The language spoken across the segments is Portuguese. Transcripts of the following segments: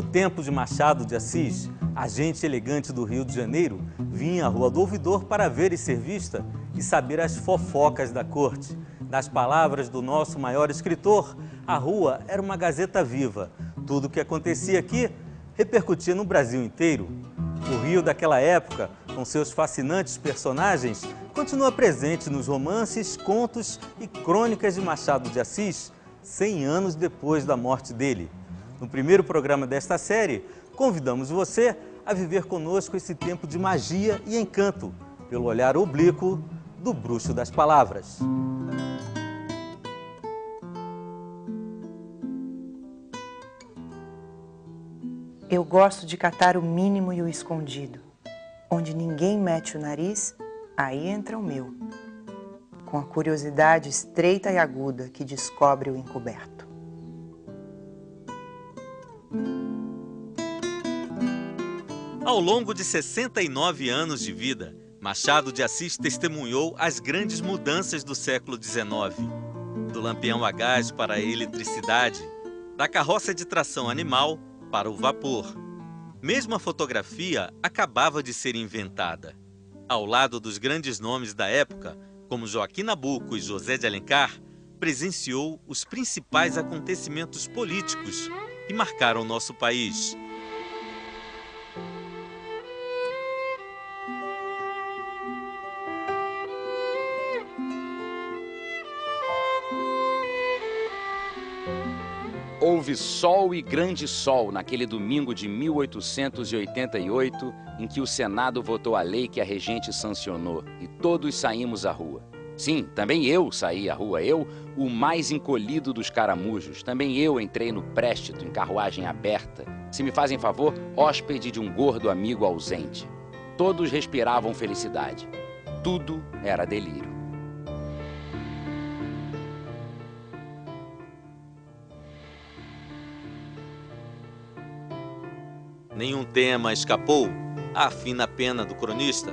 tempo de Machado de Assis, a gente elegante do Rio de Janeiro vinha à Rua do Ouvidor para ver e ser vista e saber as fofocas da corte. Nas palavras do nosso maior escritor, a rua era uma gazeta viva. Tudo o que acontecia aqui repercutia no Brasil inteiro. O Rio daquela época, com seus fascinantes personagens, continua presente nos romances, contos e crônicas de Machado de Assis, 100 anos depois da morte dele. No primeiro programa desta série, convidamos você a viver conosco esse tempo de magia e encanto, pelo olhar oblíquo do bruxo das palavras. Eu gosto de catar o mínimo e o escondido. Onde ninguém mete o nariz, aí entra o meu. Com a curiosidade estreita e aguda que descobre o encoberto. Ao longo de 69 anos de vida, Machado de Assis testemunhou as grandes mudanças do século XIX. Do lampião a gás para a eletricidade, da carroça de tração animal para o vapor. Mesmo a fotografia acabava de ser inventada. Ao lado dos grandes nomes da época, como Joaquim Nabuco e José de Alencar, presenciou os principais acontecimentos políticos que marcaram nosso país. Houve sol e grande sol naquele domingo de 1888, em que o Senado votou a lei que a regente sancionou e todos saímos à rua. Sim, também eu saí à rua, eu, o mais encolhido dos caramujos. Também eu entrei no préstito em carruagem aberta, se me fazem favor, hóspede de um gordo amigo ausente. Todos respiravam felicidade. Tudo era delírio. Nenhum tema escapou à fina pena do cronista.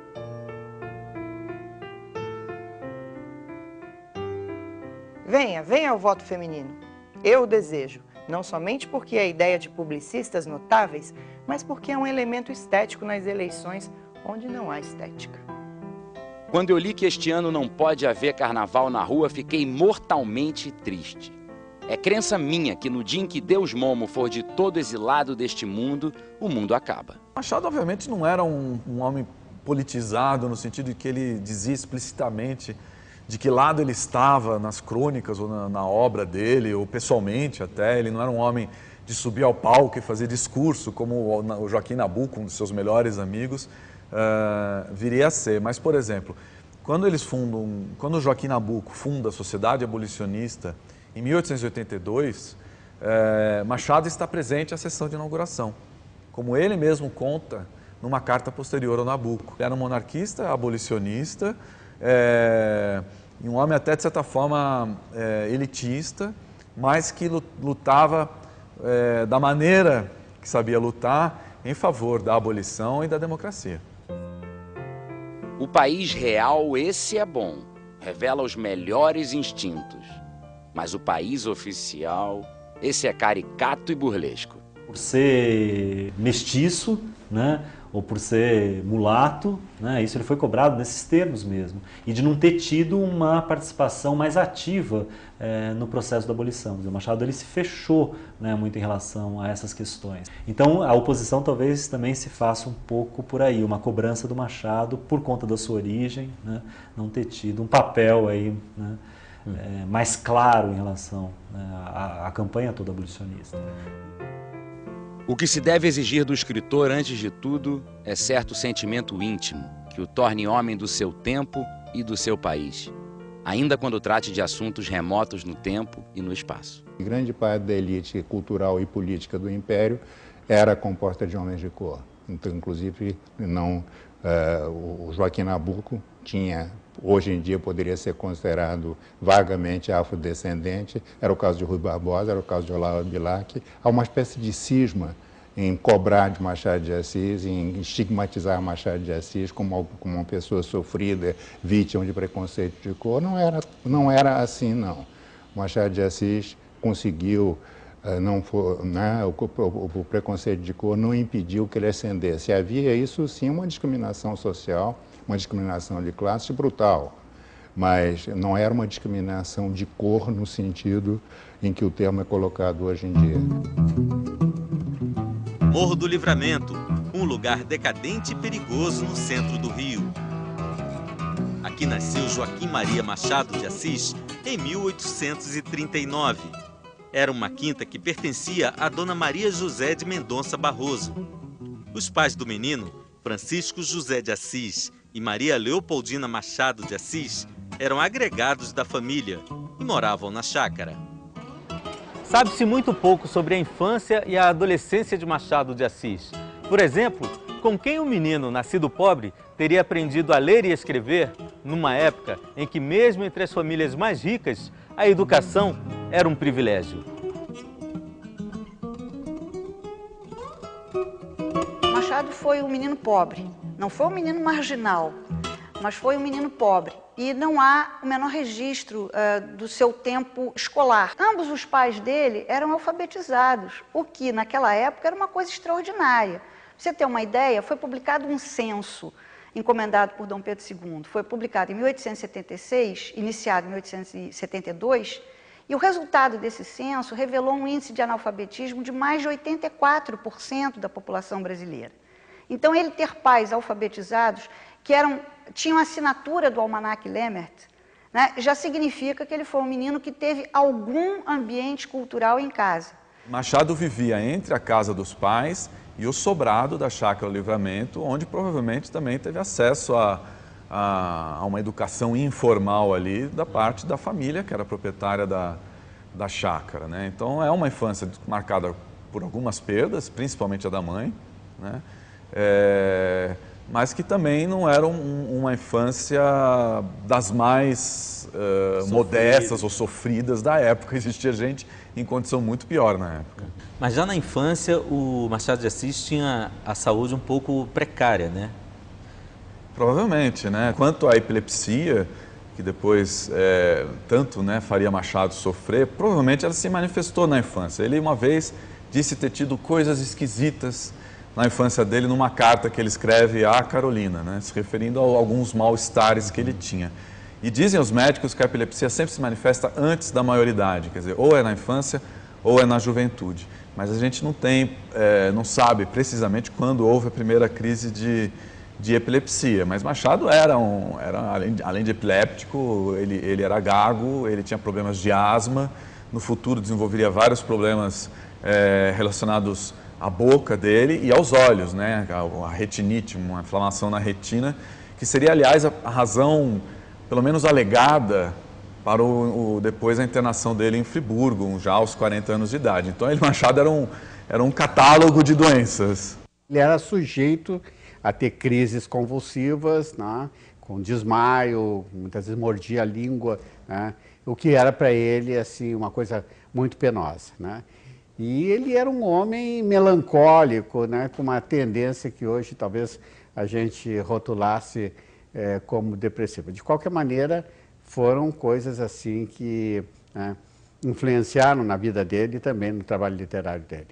Venha ao voto feminino. Eu o desejo, não somente porque é ideia de publicistas notáveis, mas porque é um elemento estético nas eleições onde não há estética. Quando eu li que este ano não pode haver carnaval na rua, fiquei mortalmente triste. É crença minha que no dia em que Deus Momo for de todo exilado deste mundo, o mundo acaba. Machado, obviamente, não era um homem politizado, no sentido de que ele dizia explicitamente de que lado ele estava nas crônicas ou na obra dele, ou pessoalmente até. Ele não era um homem de subir ao palco e fazer discurso, como o Joaquim Nabuco, um dos seus melhores amigos, viria a ser. Mas, por exemplo, quando o Joaquim Nabuco funda a Sociedade Abolicionista, em 1882, Machado está presente à sessão de inauguração, como ele mesmo conta numa carta posterior ao Nabuco. Ele era um monarquista, abolicionista, e um homem até de certa forma elitista, mas que lutava da maneira que sabia lutar em favor da abolição e da democracia. O país real, esse é bom, revela os melhores instintos. Mas o país oficial, esse é caricato e burlesco. Por ser mestiço, né, ou por ser mulato, né, isso ele foi cobrado nesses termos mesmo. E de não ter tido uma participação mais ativa no processo da abolição. O Machado ele se fechou, né, muito em relação a essas questões. Então a oposição talvez também se faça um pouco por aí, uma cobrança do Machado por conta da sua origem, né, não ter tido um papel aí, né, mais claro em relação, né, à campanha toda abolicionista. O que se deve exigir do escritor, antes de tudo, é certo sentimento íntimo, que o torne homem do seu tempo e do seu país, ainda quando trate de assuntos remotos no tempo e no espaço. Grande parte da elite cultural e política do Império era composta de homens de cor. Então, inclusive, o Joaquim Nabuco tinha, hoje em dia poderia ser considerado vagamente afrodescendente, era o caso de Rui Barbosa, era o caso de Olavo Bilac. Há uma espécie de cisma em cobrar de Machado de Assis, em estigmatizar Machado de Assis como uma pessoa sofrida, vítima de preconceito de cor. Não era assim, não. Machado de Assis conseguiu o preconceito de cor não impediu que ele ascendesse. Havia isso sim uma discriminação social, uma discriminação de classe brutal, mas não era uma discriminação de cor no sentido em que o termo é colocado hoje em dia. Morro do Livramento, um lugar decadente e perigoso no centro do Rio. Aqui nasceu Joaquim Maria Machado de Assis em 1839. Era uma quinta que pertencia a Dona Maria José de Mendonça Barroso. Os pais do menino, Francisco José de Assis e Maria Leopoldina Machado de Assis, eram agregados da família e moravam na chácara. Sabe-se muito pouco sobre a infância e a adolescência de Machado de Assis. Por exemplo, com quem um menino nascido pobre teria aprendido a ler e escrever numa época em que, mesmo entre as famílias mais ricas, a educação era um privilégio. Machado foi um menino pobre, não foi um menino marginal, mas foi um menino pobre. E não há o menor registro do seu tempo escolar. Ambos os pais dele eram alfabetizados, o que naquela época era uma coisa extraordinária. Pra você ter uma ideia, foi publicado um censo encomendado por Dom Pedro II. Foi publicado em 1876, iniciado em 1872, e o resultado desse censo revelou um índice de analfabetismo de mais de 84% da população brasileira. Então, ele ter pais alfabetizados que tinham a assinatura do Almanac Lemmert, né, já significa que ele foi um menino que teve algum ambiente cultural em casa. Machado vivia entre a casa dos pais e o sobrado da Chácara Livramento, onde provavelmente também teve acesso a uma educação informal ali da parte da família, que era proprietária da chácara, né? Então é uma infância marcada por algumas perdas, principalmente a da mãe, né? Mas que também não era uma infância das mais modestas ou sofridas da época. Existia gente em condição muito pior na época. Mas já na infância, o Machado de Assis tinha a saúde um pouco precária, né? Provavelmente, né? Quanto à epilepsia, que depois tanto, né, faria Machado sofrer, provavelmente ela se manifestou na infância. Ele uma vez disse ter tido coisas esquisitas na infância dele numa carta que ele escreve à Carolina, né, se referindo a alguns mal-estares que ele tinha. E dizem os médicos que a epilepsia sempre se manifesta antes da maioridade, quer dizer, ou é na infância ou é na juventude. Mas a gente não sabe precisamente quando houve a primeira crise de epilepsia. Mas Machado era além de epiléptico, ele era gago, ele tinha problemas de asma, no futuro desenvolveria vários problemas relacionados à boca dele e aos olhos, né? A retinite, uma inflamação na retina, que seria, aliás, a razão, pelo menos alegada, para depois a internação dele em Friburgo, já aos 40 anos de idade. Então, Machado era um catálogo de doenças. Ele era sujeito a ter crises convulsivas, né? Com desmaio, muitas vezes mordia a língua, né? O que era para ele assim, uma coisa muito penosa, né? E ele era um homem melancólico, né, com uma tendência que hoje talvez a gente rotulasse como depressiva. De qualquer maneira, foram coisas assim que, né, influenciaram na vida dele e também no trabalho literário dele.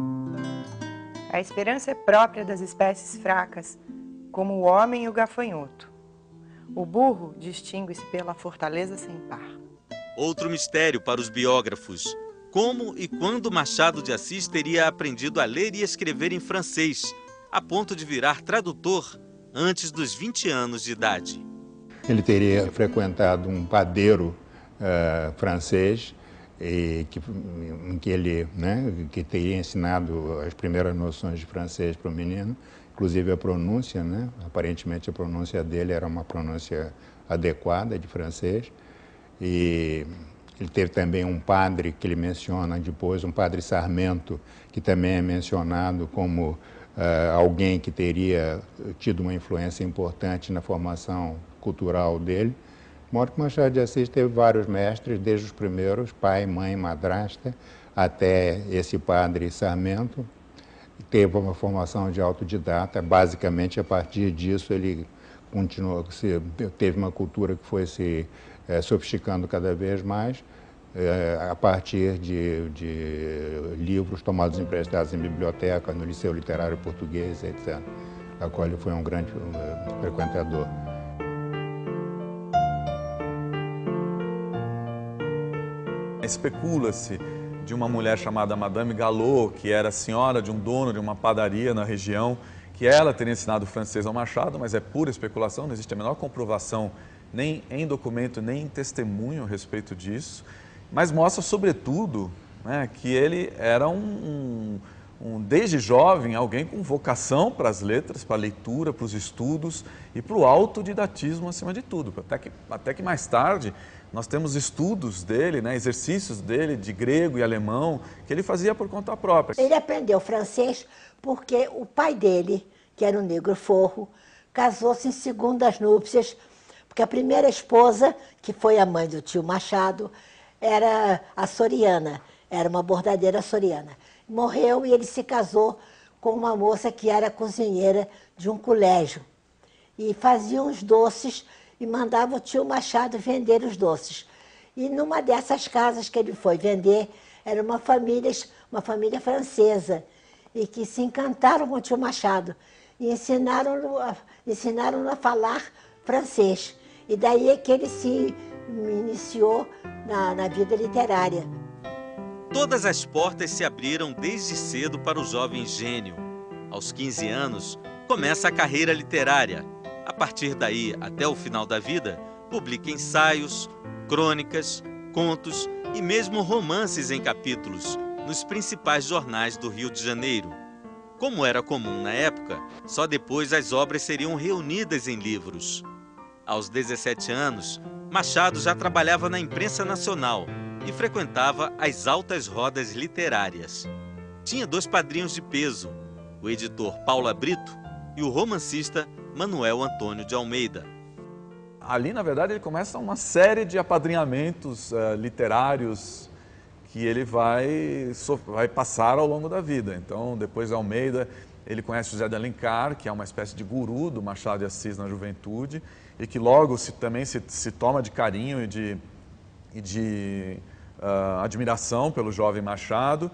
A esperança é própria das espécies fracas, como o homem e o gafanhoto. O burro distingue-se pela fortaleza sem par. Outro mistério para os biógrafos. Como e quando Machado de Assis teria aprendido a ler e escrever em francês, a ponto de virar tradutor antes dos 20 anos de idade? Ele teria frequentado um padeiro francês, em que ele, né, que teria ensinado as primeiras noções de francês para o menino, inclusive a pronúncia, né? Aparentemente a pronúncia dele era uma pronúncia adequada de francês. E ele teve também um padre que ele menciona depois, um padre Sarmento, que também é mencionado como alguém que teria tido uma influência importante na formação cultural dele. De modo que Machado de Assis teve vários mestres, desde os primeiros, pai, mãe, madrasta, até esse padre Sarmento. Teve uma formação de autodidata, basicamente a partir disso ele continuou, teve uma cultura que foi se sofisticando cada vez mais, a partir de livros tomados emprestados em biblioteca, no Liceu Literário Português, etc., da qual ele foi um grande frequentador. Especula-se de uma mulher chamada Madame Galot, que era senhora de um dono de uma padaria na região, que ela teria ensinado francês ao Machado, mas é pura especulação, não existe a menor comprovação, nem em documento, nem em testemunho a respeito disso, mas mostra, sobretudo, né, que ele era desde jovem, alguém com vocação para as letras, para a leitura, para os estudos e para o autodidatismo acima de tudo. Até que mais tarde nós temos estudos dele, né, exercícios dele de grego e alemão, que ele fazia por conta própria. Ele aprendeu francês porque o pai dele, que era um negro forro, casou-se em segundas núpcias, porque a primeira esposa, que foi a mãe do tio Machado, era açoriana, era uma bordadeira açoriana. Morreu e ele se casou com uma moça que era cozinheira de um colégio. E fazia uns doces e mandava o tio Machado vender os doces. E numa dessas casas que ele foi vender, era uma família francesa, e que se encantaram com o tio Machado e ensinaram-no a falar francês. E daí é que ele se iniciou na vida literária. Todas as portas se abriram desde cedo para o jovem gênio. Aos 15 anos, começa a carreira literária. A partir daí, até o final da vida, publica ensaios, crônicas, contos e mesmo romances em capítulos nos principais jornais do Rio de Janeiro. Como era comum na época, só depois as obras seriam reunidas em livros. Aos 17 anos, Machado já trabalhava na imprensa nacional e frequentava as altas rodas literárias. Tinha 2 padrinhos de peso, o editor Paula Brito e o romancista Manuel Antônio de Almeida. Ali, na verdade, ele começa uma série de apadrinhamentos literários que ele vai passar ao longo da vida. Então, depois de Almeida, ele conhece José de Alencar, que é uma espécie de guru do Machado de Assis na juventude, e que logo também se toma de carinho e de admiração pelo jovem Machado,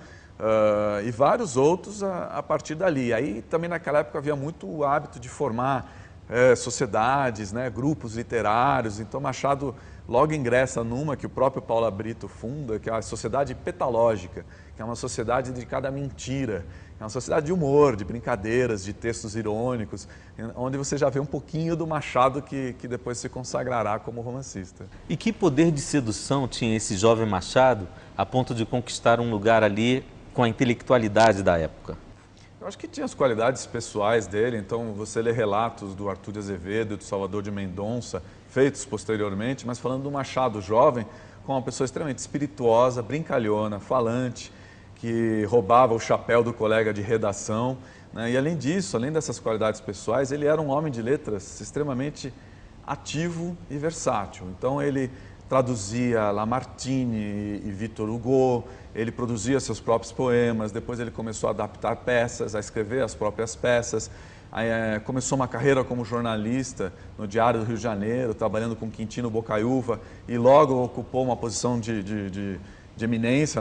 e vários outros a partir dali. Aí também naquela época havia muito o hábito de formar sociedades, né, grupos literários. Então Machado logo ingressa numa que o próprio Paula Brito funda, que é a Sociedade Petalógica, que é uma sociedade dedicada à mentira. É uma sociedade de humor, de brincadeiras, de textos irônicos, onde você já vê um pouquinho do Machado que depois se consagrará como romancista. E que poder de sedução tinha esse jovem Machado a ponto de conquistar um lugar ali com a intelectualidade da época? Eu acho que tinha as qualidades pessoais dele, então você lê relatos do Arthur de Azevedo e do Salvador de Mendonça, feitos posteriormente, mas falando do Machado jovem, como uma pessoa extremamente espirituosa, brincalhona, falante, que roubava o chapéu do colega de redação, né? E além disso, além dessas qualidades pessoais, ele era um homem de letras extremamente ativo e versátil. Então ele traduzia Lamartine e Victor Hugo, ele produzia seus próprios poemas, depois ele começou a adaptar peças, a escrever as próprias peças. Aí, começou uma carreira como jornalista no Diário do Rio de Janeiro, trabalhando com Quintino Bocaiúva, e logo ocupou uma posição de eminência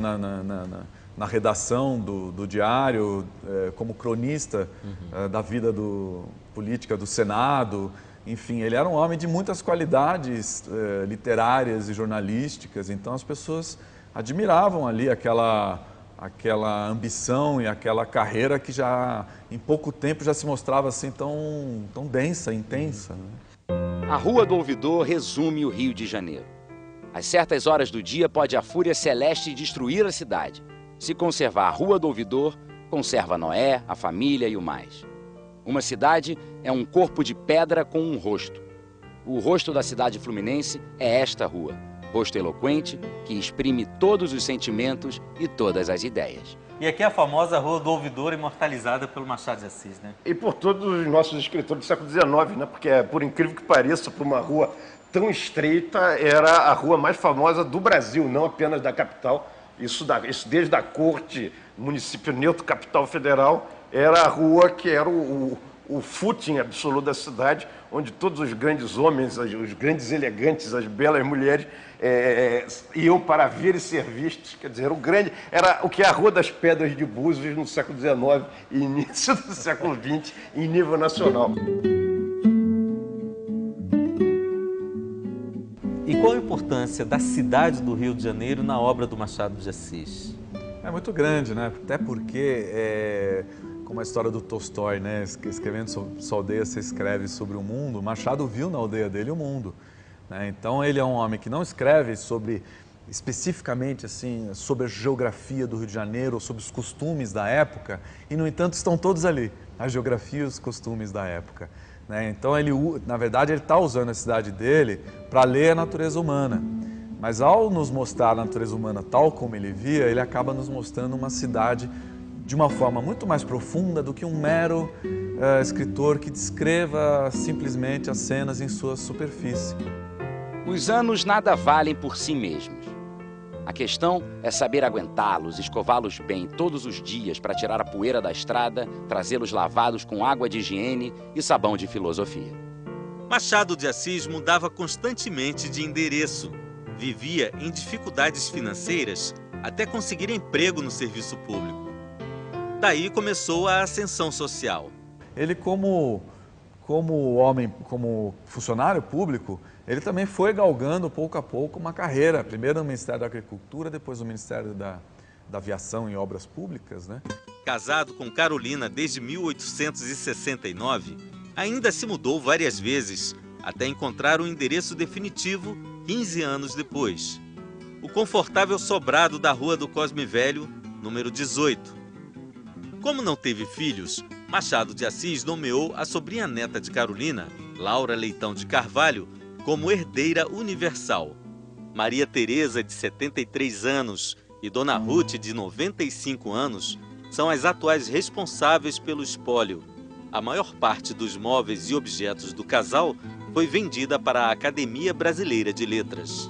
na redação do Diário, como cronista da vida política do Senado. Enfim, ele era um homem de muitas qualidades literárias e jornalísticas, então as pessoas admiravam ali aquela ambição e aquela carreira que já em pouco tempo já se mostrava assim tão densa, intensa. Né? A Rua do Ouvidor resume o Rio de Janeiro. Às certas horas do dia pode a fúria celeste destruir a cidade. Se conservar a Rua do Ouvidor, conserva Noé, a família e o mais. Uma cidade é um corpo de pedra com um rosto. O rosto da cidade fluminense é esta rua. Rosto eloquente, que exprime todos os sentimentos e todas as ideias. E aqui é a famosa Rua do Ouvidor, imortalizada pelo Machado de Assis, né? E por todos os nossos escritores do século XIX, né? Porque, por incrível que pareça, para uma rua tão estreita, era a rua mais famosa do Brasil, não apenas da capital. Isso desde a corte, município neutro, capital federal, era a rua que era o o footing absoluto da cidade, onde todos os grandes homens, os grandes elegantes, as belas mulheres iam para ver e ser vistos. Quer dizer, era o que é a Rua das Pedras de Búzios no século XIX e início do século XX em nível nacional. E qual a importância da cidade do Rio de Janeiro na obra do Machado de Assis? É muito grande, né? Até porque, como a história do Tolstói, né? Escrevendo sobre sua aldeia, você escreve sobre o mundo. Machado viu na aldeia dele o mundo, né? Então ele é um homem que não escreve especificamente assim, sobre a geografia do Rio de Janeiro ou sobre os costumes da época, e no entanto estão todos ali, a geografia e os costumes da época, né? Então na verdade ele está usando a cidade dele para ler a natureza humana. Mas ao nos mostrar a natureza humana tal como ele via, ele acaba nos mostrando uma cidade de uma forma muito mais profunda do que um mero escritor que descreva simplesmente as cenas em sua superfície. Os anos nada valem por si mesmos. A questão é saber aguentá-los, escová-los bem todos os dias para tirar a poeira da estrada, trazê-los lavados com água de higiene e sabão de filosofia. Machado de Assis mudava constantemente de endereço. Vivia em dificuldades financeiras até conseguir emprego no serviço público. Daí começou a ascensão social. Ele, como homem, como funcionário público, ele também foi galgando pouco a pouco uma carreira, primeiro no Ministério da Agricultura, depois no Ministério da Aviação e Obras Públicas, né? Casado com Carolina desde 1869, ainda se mudou várias vezes, até encontrar o endereço definitivo 15 anos depois. O confortável sobrado da Rua do Cosme Velho, número 18. Como não teve filhos, Machado de Assis nomeou a sobrinha neta de Carolina, Laura Leitão de Carvalho, como herdeira universal. Maria Teresa, de 73 anos, e Dona Ruth, de 95 anos, são as atuais responsáveis pelo espólio. A maior parte dos móveis e objetos do casal foi vendida para a Academia Brasileira de Letras.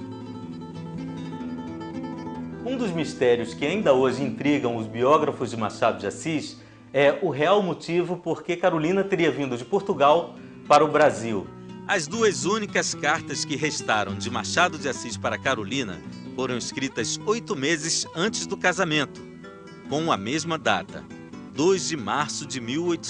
Um dos mistérios que ainda hoje intrigam os biógrafos de Machado de Assis é o real motivo por que Carolina teria vindo de Portugal para o Brasil. As duas únicas cartas que restaram de Machado de Assis para Carolina foram escritas 8 meses antes do casamento, com a mesma data, 2 de março de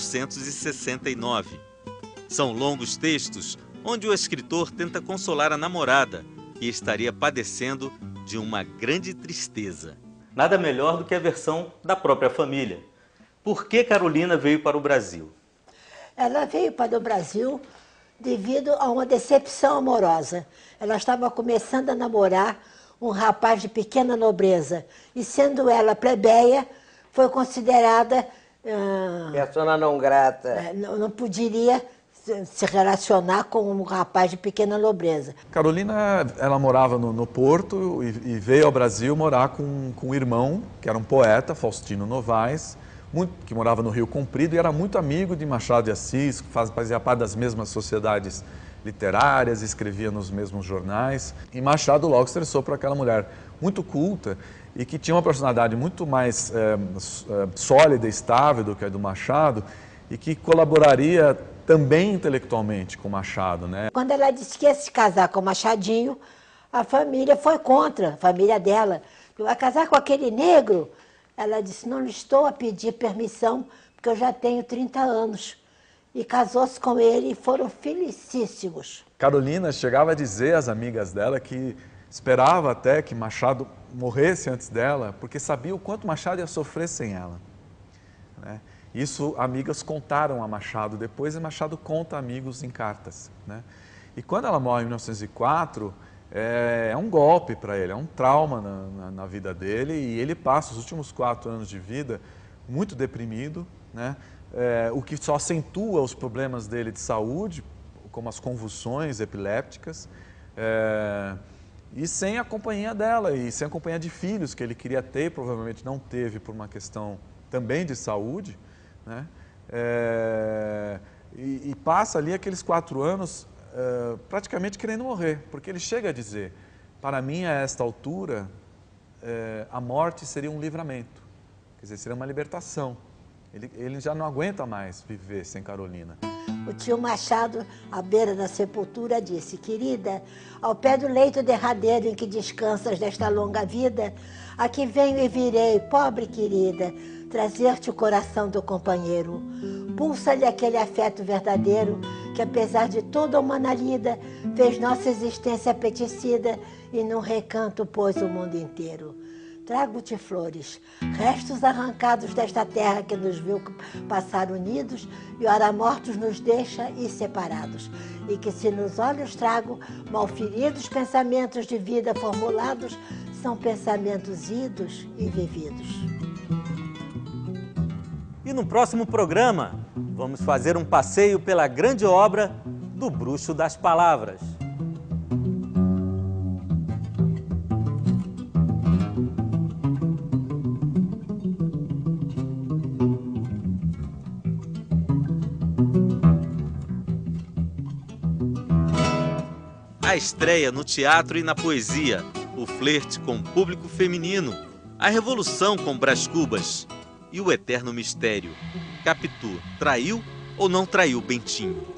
1869. São longos textos onde o escritor tenta consolar a namorada, que estaria padecendo de uma grande tristeza. Nada melhor do que a versão da própria família. Por que Carolina veio para o Brasil? Ela veio para o Brasil devido a uma decepção amorosa. Ela estava começando a namorar um rapaz de pequena nobreza e, sendo ela plebeia, foi considerada... persona não grata. Não poderia se relacionar com um rapaz de pequena nobreza. Carolina, ela morava no Porto e veio ao Brasil morar com um irmão, que era um poeta, Faustino Novaes, que morava no Rio Comprido e era muito amigo de Machado de Assis, fazia parte das mesmas sociedades literárias, escrevia nos mesmos jornais. E Machado logo se interessou por aquela mulher muito culta e que tinha uma personalidade muito mais sólida e estável do que a do Machado e que colaboraria também intelectualmente com Machado, né? Quando ela disse que ia se casar com o Machadinho, a família foi contra, a família dela. Vai casar com aquele negro? Ela disse, não estou a pedir permissão, porque eu já tenho 30 anos. E casou-se com ele e foram felicíssimos. Carolina chegava a dizer às amigas dela que esperava até que Machado morresse antes dela, porque sabia o quanto Machado ia sofrer sem ela, né? Isso amigas contaram a Machado depois, e Machado conta a amigos em cartas, né? E quando ela morre em 1904, é um golpe para ele, é um trauma na vida dele, e ele passa os últimos 4 anos de vida muito deprimido, né? O que só acentua os problemas dele de saúde, como as convulsões epilépticas, e sem a companhia dela, e sem a companhia de filhos que ele queria ter, provavelmente não teve por uma questão também de saúde, né? E passa ali aqueles 4 anos praticamente querendo morrer, porque ele chega a dizer, para mim a esta altura a morte seria um livramento, quer dizer, seria uma libertação. Ele já não aguenta mais viver sem Carolina. O tio Machado, à beira da sepultura, disse: querida, ao pé do leito derradeiro em que descansas desta longa vida, aqui venho e virei, pobre querida, trazer-te o coração do companheiro. Pulsa-lhe aquele afeto verdadeiro que, apesar de toda a humana lida, fez nossa existência apetecida e num recanto pôs o mundo inteiro. Trago-te flores, restos arrancados desta terra que nos viu passar unidos e ora mortos nos deixa e separados. E que se nos olhos trago mal feridos pensamentos de vida formulados, são pensamentos idos e vividos. E no próximo programa, vamos fazer um passeio pela grande obra do Bruxo das Palavras. A estreia no teatro e na poesia, o flerte com o público feminino, a revolução com Brás Cubas e o eterno mistério. Capitu traiu ou não traiu Bentinho?